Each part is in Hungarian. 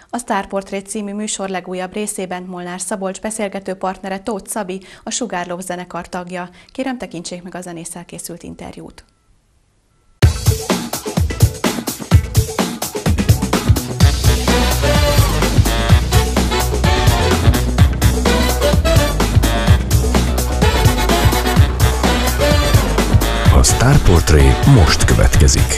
A Sztárportré című műsor legújabb részében Molnár Szabolcs beszélgető partnere Tóth Szabi, a Sugárlov zenekar tagja. Kérem, tekintsék meg a zenésszel készült interjút. A Sztárportré most következik.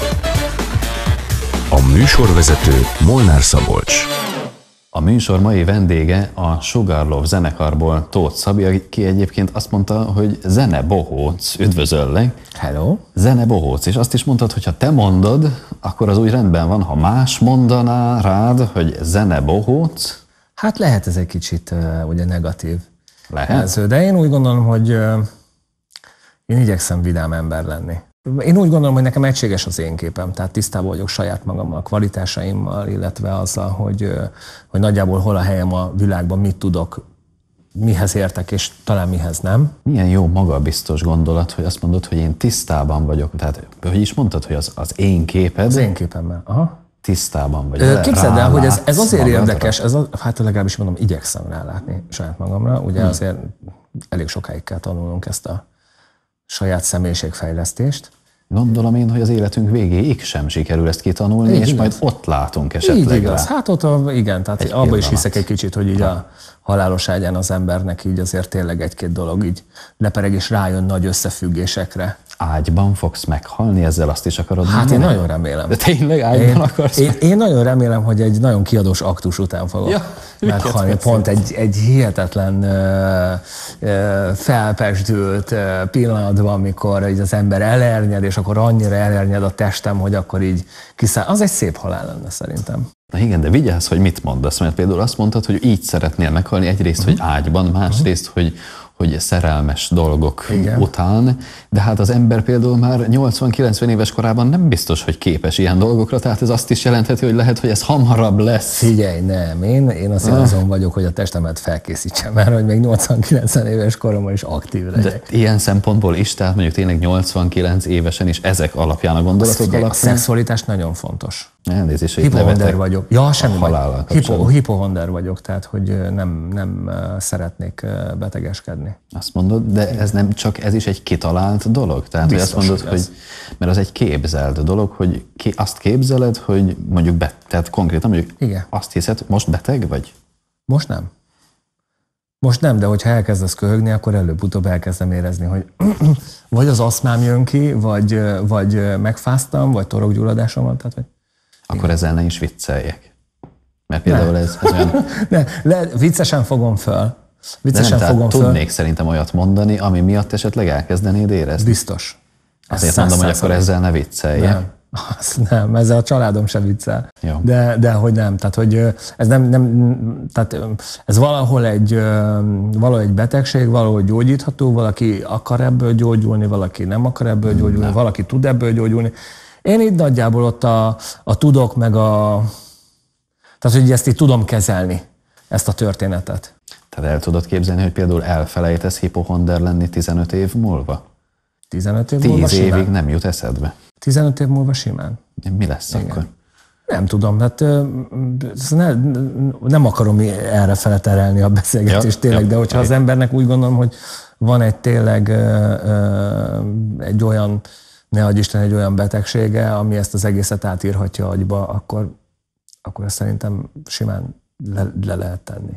A műsorvezető Molnár Szabolcs. A műsor mai vendége a Sugárlov zenekarból Tóth Szabi, aki egyébként azt mondta, hogy zene bohóc. Üdvözöllek! Hello! Zene bohóc, és azt is mondtad, hogy ha te mondod, akkor az úgy rendben van, ha más mondaná rád, hogy zene bohóc. Hát lehet ez egy kicsit ugye negatív. Lehet? De én úgy gondolom, hogy én igyekszem vidám ember lenni. Én úgy gondolom, hogy nekem egységes az én képem, tehát tisztában vagyok saját magammal, a kvalitásaimmal, illetve azzal, hogy nagyjából hol a helyem a világban, mit tudok, mihez értek, és talán mihez nem. Milyen jó magabiztos gondolat, hogy azt mondod, hogy én tisztában vagyok. Tehát, hogy is mondtad, hogy az én képed? Az én képemmel, aha. Tisztában vagy. Képzeld el, hogy ez azért érdekes, hát legalábbis mondom, igyekszem rálátni saját magamra. Ugye azért elég sokáig kell tanulnunk ezt a saját személyiségfejlesztést. Gondolom én, hogy az életünk végéig sem sikerül ezt kitanulni, és majd ott látunk esetleg. Így igaz. Hát ott igen, tehát abban is hiszek egy kicsit, hogy így a halálos ágyán az embernek így azért tényleg egy-két dolog így lepereg és rájön nagy összefüggésekre. Ágyban fogsz meghalni, ezzel azt is akarod Hát mondani? én nagyon remélem. De tényleg ágyban akarsz? Én nagyon remélem, hogy egy nagyon kiadós aktus után fogok meghalni. Pont egy hihetetlen felpesdült pillanatban, amikor így az ember elernyed, és akkor annyira elernyed a testem, hogy akkor így kiszáll. Az egy szép halál lenne szerintem. Na igen, de vigyázz, hogy mit mondasz, mert például azt mondtad, hogy így szeretnél meghalni, egyrészt, hogy ágyban, másrészt, hogy szerelmes dolgok után, de hát az ember például már 80-90 éves korában nem biztos, hogy képes ilyen dolgokra, tehát ez azt is jelentheti, hogy lehet, hogy ez hamarabb lesz. Figyelj, nem, én azért azon vagyok, hogy a testemet felkészítsem már, hogy még 80-90 éves koromban is aktív legyek. De ilyen szempontból is, tehát mondjuk tényleg 89 évesen is ezek alapján a gondolatok alapján? A szexualitás nagyon fontos. Elnézést, hogy hipohonder vagyok. Ja, semmi baj. Hipohonder vagyok, tehát hogy nem szeretnék betegeskedni. Azt mondod, de ez nem csak, ez is egy kitalált dolog? Tehát biztos, hogy azt mondod, hogy mert az egy képzelt dolog, hogy azt képzeled, hogy mondjuk tehát konkrétan mondjuk azt hiszed, most beteg vagy? Most nem. Most nem, de hogyha elkezdesz köhögni, akkor előbb-utóbb elkezdem érezni, hogy vagy az aszmám jön ki, vagy megfáztam, vagy torokgyulladásom van, tehát akkor ezzel ne is vicceljek. Mert például ez olyan... Viccesen fogom föl. Tudnék szerintem olyat mondani, ami miatt esetleg elkezdenéd érezni. Biztos. Azért mondom, hogy akkor ezzel ne vicceljek. Nem, ezzel a családom se viccel. De hogy nem. Tehát, hogy ez tehát ez valahol egy betegség, valahol gyógyítható, valaki akar ebből gyógyulni, valaki nem akar ebből gyógyulni, valaki tud ebből gyógyulni. Én itt nagyjából ott a tudok, meg tehát, hogy ezt így tudom kezelni, ezt a történetet. Tehát el tudod képzelni, hogy például elfelejtesz hipohonder lenni 15 év múlva? 15 év múlva 10 évig simán? Nem jut eszedbe? 15 év múlva simán. Mi lesz akkor? Nem tudom, hát nem akarom erre fele terelni a beszélgetést tényleg, de hogyha az embernek úgy gondolom, hogy van egy tényleg egy olyan, ne adj Isten, egy olyan betegsége, ami ezt az egészet átírhatja agyba, akkor ezt szerintem simán le lehet tenni.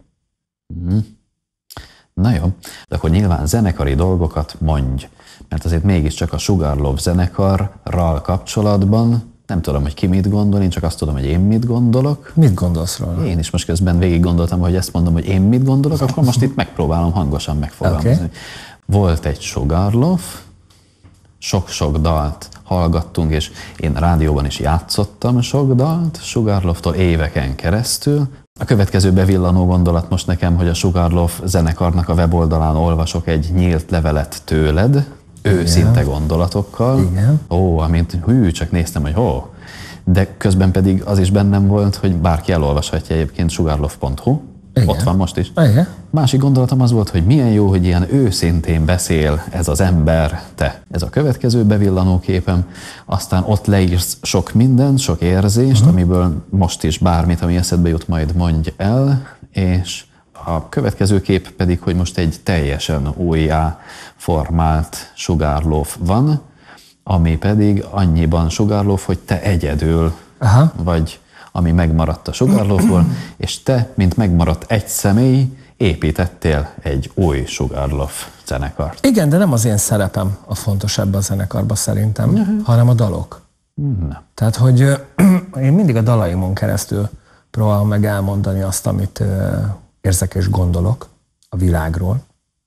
Na jó, de akkor nyilván zenekari dolgokat mondj, mert azért mégiscsak a Sugárlov zenekarral kapcsolatban nem tudom, hogy ki mit gondol, én csak azt tudom, hogy én mit gondolok. Mit gondolsz róla? Én is most közben végig gondoltam, hogy ezt mondom, hogy én mit gondolok, akkor most itt megpróbálom hangosan megfogalmazni. Okay. Volt egy Sugárlov, sok-sok dalt hallgattunk, és én rádióban is játszottam sok dalt, Sugárlovtól éveken keresztül. A következő bevillanó gondolat most nekem, hogy a Sugárlov zenekarnak a weboldalán olvasok egy nyílt levelet tőled, őszinte gondolatokkal. Igen. Amint csak néztem, hogy de közben pedig az is bennem volt, hogy bárki elolvashatja egyébként sugárlov.hu, Igen. Ott van most is. Igen. Másik gondolatom az volt, hogy milyen jó, hogy ilyen őszintén beszél ez az ember, te. Ez a következő bevillanó képem. Aztán ott leírsz sok mindent, sok érzést, amiből most is bármit, ami eszedbe jut, majd mondj el, és a következő kép pedig, hogy most egy teljesen újjá formált sugárlóf van, ami pedig annyiban sugárlóf, hogy te egyedül vagy, ami megmaradt a sugárlófból, és te, mint megmaradt egy személy, építettél egy új sugárlóf zenekart. Igen, de nem az én szerepem a fontos ebben a zenekarban szerintem, hanem a dalok. Tehát, hogy én mindig a dalaimon keresztül próbálom meg elmondani azt, amit érzek és gondolok a világról.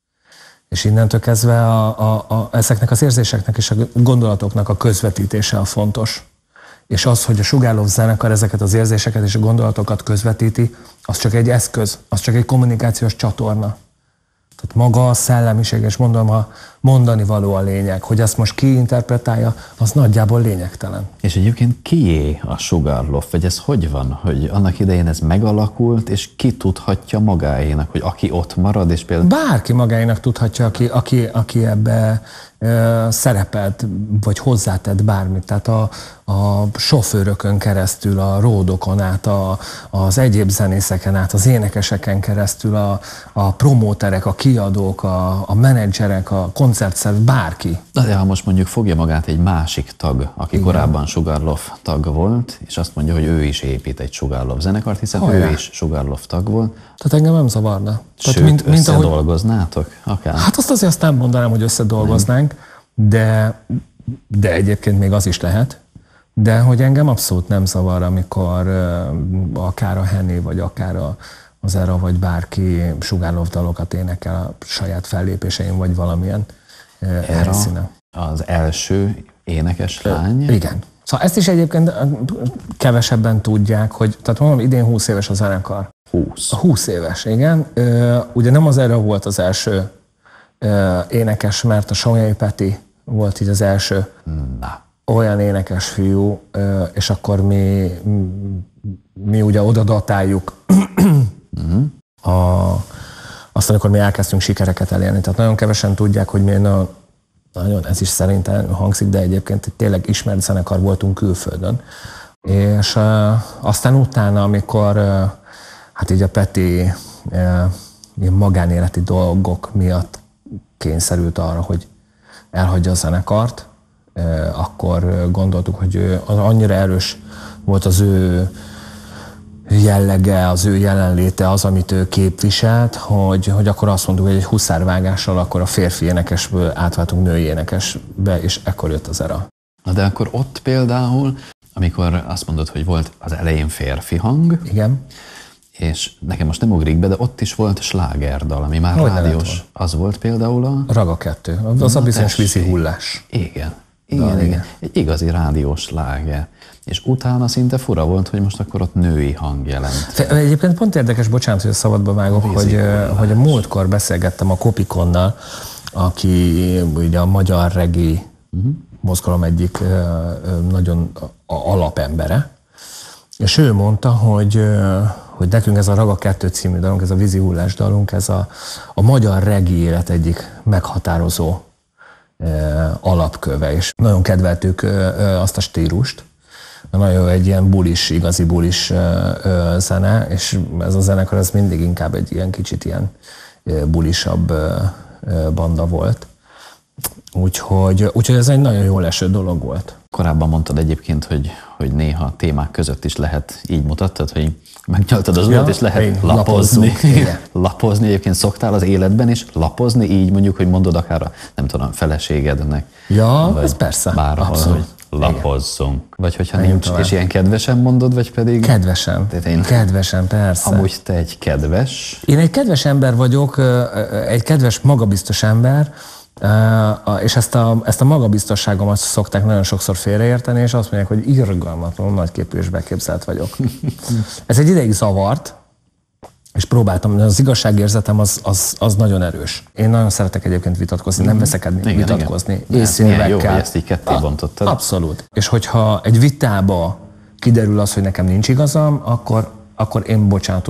És innentől kezdve ezeknek az érzéseknek és a gondolatoknak a közvetítése a fontos. És az, hogy a Sugárlóf zenekar ezeket az érzéseket és a gondolatokat közvetíti, az csak egy eszköz, az csak egy kommunikációs csatorna. Tehát maga a szellemiség, és mondom, a mondani való a lényeg, hogy ezt most ki interpretálja, az nagyjából lényegtelen. És egyébként kié a Sugárlóf, vagy ez hogy van, hogy annak idején ez megalakult, és ki tudhatja magáénak, hogy aki ott marad, és például... Bárki magáénak tudhatja, aki ebbe szerepelt, vagy hozzátett bármit. Tehát a sofőrökön keresztül, a ródokon át, az egyéb zenészeken át, az énekeseken keresztül, a promóterek, a kiadók, a menedzserek, a koncertszerv, bárki. De ha most mondjuk fogja magát egy másik tag, aki igen, korábban Sugárlóf tag volt, és azt mondja, hogy ő is épít egy Sugárlóf zenekart, hiszen ő is Sugárlóf tag volt. Tehát engem nem zavarna. Sőt, mint összedolgoznátok? Akár? Hát azt nem mondanám, hogy összedolgoznánk, de egyébként még az is lehet. De hogy engem abszolút nem zavar, amikor akár a Henné, vagy akár az Era, vagy bárki Sugárlóf dalokat énekel a saját fellépésein, vagy valamilyen helyszínen. Az első énekes lány? Igen. Szóval ezt is egyébként kevesebben tudják, hogy, tehát mondom, idén 20 éves a zenekar. 20 éves, igen. Ugye nem az Era volt az első énekes, mert a Somlyai Peti volt így az első olyan énekes fiú, és akkor mi ugye oda datáljuk azt, amikor mi elkezdtünk sikereket elérni. Tehát nagyon kevesen tudják, hogy mi nagyon, ez is szerintem hangzik, de egyébként tényleg ismert zenekar voltunk külföldön. És aztán utána, amikor hát így a Peti ilyen magánéleti dolgok miatt kényszerült arra, hogy elhagyja a zenekart, akkor gondoltuk, hogy az annyira erős volt az ő jellege, az ő jelenléte, az, amit ő képviselt, hogy akkor azt mondtuk, hogy egy huszárvágással akkor a férfi énekesből átváltunk női énekesbe, és ekkor jött az Era. Na de akkor ott például, amikor azt mondod, hogy volt az elején férfi hang, igen, és nekem most nem ugrik be, de ott is volt slágerdal, ami már rádiós. Az volt például a... Raga 2, az a bizonyos vízi hullás. Igen. Igen. Egy igazi rádiós sláger. És utána szinte fura volt, hogy most akkor ott női hang jelent. Egyébként pont érdekes, bocsánat, hogy a szabadba vágok, hogy a múltkor beszélgettem a Kopikonnal, aki ugye a magyar reggae mozgalom egyik nagyon alapembere, és ő mondta, hogy nekünk ez a Raga 2 című dalunk, ez a vízi hullás dalunk, ez a magyar reggae élet egyik meghatározó alapköve, és nagyon kedveltük azt a stílust. Nagyon egy ilyen bulis, igazi bulis zene, és ez a zenekar ez mindig inkább egy ilyen kicsit ilyen bulisabb banda volt. Úgyhogy ez egy nagyon jól eső dolog volt. Korábban mondtad egyébként, hogy néha a témák között is lehet, így mutattad, hogy megnyaltad az ujjat, és lehet lapozni. Lapozni egyébként szoktál az életben is lapozni, így mondjuk, hogy mondod akár a, nem tudom, feleségednek. Ja, ez persze. Bárhol, hogy lapozzunk. Igen. Vagy hogyha nincs, tovább. És ilyen kedvesen mondod, vagy pedig... Kedvesen, persze. Amúgy te egy kedves... Én egy kedves ember vagyok, egy kedves, magabiztos ember, és ezt a magabiztosságomat szokták nagyon sokszor félreérteni, és azt mondják, hogy irgalmatlanul nagyképű és beképzelt vagyok. Ez egy ideig zavart, és próbáltam, de az igazságérzetem az nagyon erős. Én nagyon szeretek egyébként vitatkozni, nem veszekedni, vitatkozni. Milyen jó, hogy ezt így ketté bontottad. Abszolút. És hogyha egy vitába kiderül az, hogy nekem nincs igazam, akkor én bocsánat tudok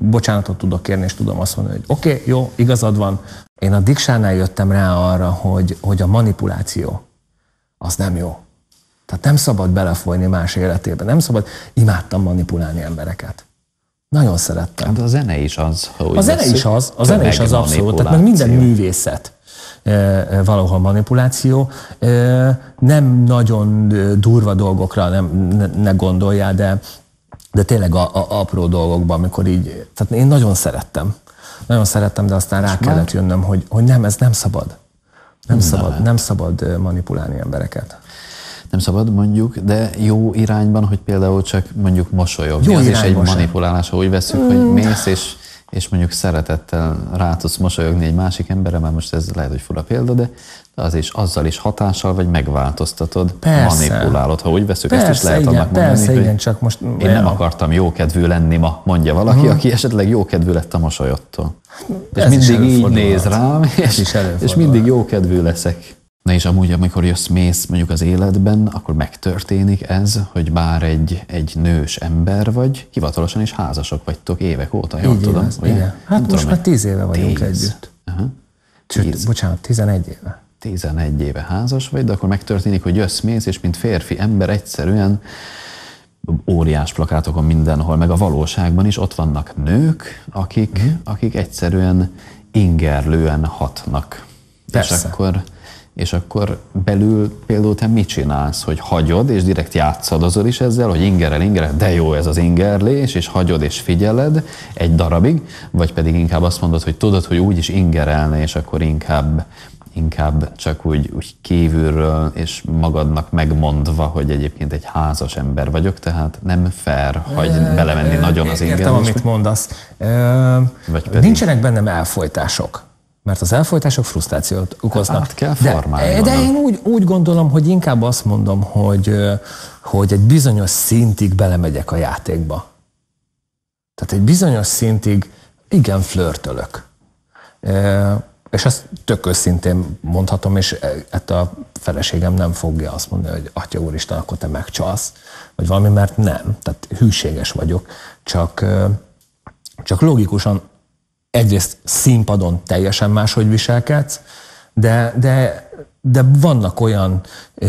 bocsánatot tudok kérni, és tudom azt mondani, hogy oké, jó, igazad van. Én a Diksánál jöttem rá arra, hogy a manipuláció az nem jó. Tehát nem szabad belefolyni más életébe, nem szabad. Imádtam manipulálni embereket. Nagyon szerettem. Hát a zene is az. A zene is az abszolút. Tehát meg minden művészet valahol manipuláció. Nem nagyon durva dolgokra ne gondoljál, de tényleg a apró dolgokban, amikor így, tehát én nagyon szerettem. Nagyon szerettem, de aztán rá kellett jönnöm, hogy nem, ez nem szabad. Nem szabad manipulálni embereket. Nem szabad mondjuk, de jó irányban, hogy például csak mondjuk mosolyogni. Az is egy manipulálás, ha úgy veszük, hogy mész és mondjuk szeretettel rá tudsz mosolyogni egy másik emberre, már most ez lehet, hogy fura példa, de azzal is hatással vagy megváltoztatod, manipulálod. Ha úgy veszük, ezt is lehet annak mondani, hogy csak most én nem akartam jókedvű lenni ma, mondja valaki, aki esetleg jókedvű lett a mosolyodtól. És mindig így néz rám, és mindig jókedvű leszek. Na és amúgy, amikor mész mondjuk az életben, akkor megtörténik ez, hogy bár egy nős ember vagy, hivatalosan is házasok vagytok évek óta, jól tudom. Igen. Hát most már 10 éve vagyunk együtt. Sőt, bocsánat, 11 éve. 11 éve házas vagy, de akkor megtörténik, hogy mész, és mint férfi ember egyszerűen óriás plakátokon mindenhol, meg a valóságban is ott vannak nők, akik egyszerűen ingerlően hatnak. És akkor belül például te mit csinálsz, hogy hagyod, és direkt játszadozol is ezzel, hogy ingerel, de jó ez az ingerlés, és hagyod és figyeled egy darabig, vagy pedig inkább azt mondod, hogy tudod, hogy úgy is ingerelne, és akkor inkább csak úgy kívülről, és magadnak megmondva, hogy egyébként egy házas ember vagyok, tehát nem fair, hogy belemenni nagyon az ingerlésbe. Értem, amit mondasz. Nincsenek bennem elfojtások. Mert az elfojtások frusztrációt okoznak. Hát kell formálni. De én úgy gondolom, hogy inkább azt mondom, hogy egy bizonyos szintig belemegyek a játékba. Tehát egy bizonyos szintig igen flörtölök. És ezt tök őszintén mondhatom, és ettől a feleségem nem fogja azt mondani, hogy Atya úristen, akkor te megcsalsz, vagy valami, mert nem. Tehát hűséges vagyok, csak logikusan egyrészt színpadon teljesen máshogy viselkedsz, de vannak olyan,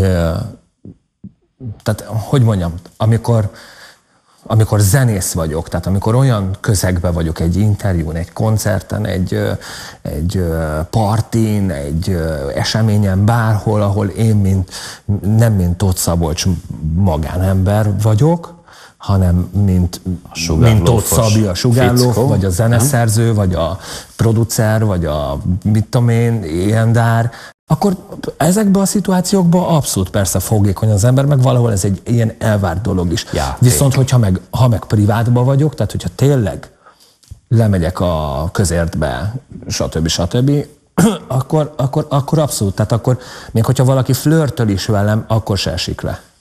tehát hogy mondjam, amikor zenész vagyok, tehát amikor olyan közegben vagyok, egy interjún, egy koncerten, egy partin, egy eseményen, bárhol, ahol én nem mint Tóth Szabolcs magánember vagyok, hanem mint Tóth Szabi a sugárlóf, vagy a zeneszerző, vagy a producer, vagy a mit tudom én, éjendár, akkor ezekben a szituációkban abszolút persze fogékony az ember, meg valahol ez egy ilyen elvárt dolog is. Játék. Viszont, ha meg privátban vagyok, tehát hogyha tényleg lemegyek a közértbe, stb. Akkor abszolút, tehát akkor még hogyha valaki flörtöl is velem, akkor se esik le.